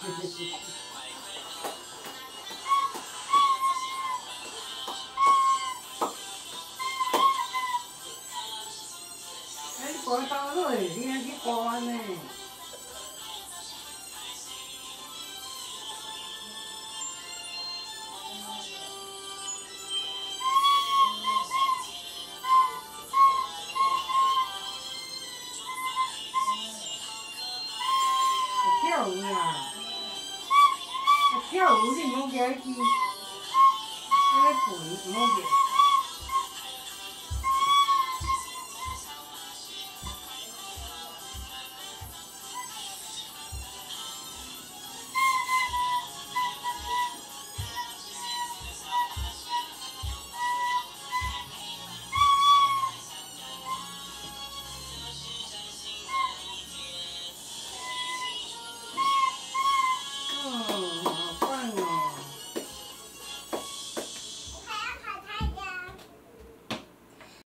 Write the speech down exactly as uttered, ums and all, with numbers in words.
哎，刮到落，你还去刮呢？跳舞啦！跳舞你唔好举起，迄个肥唔好举。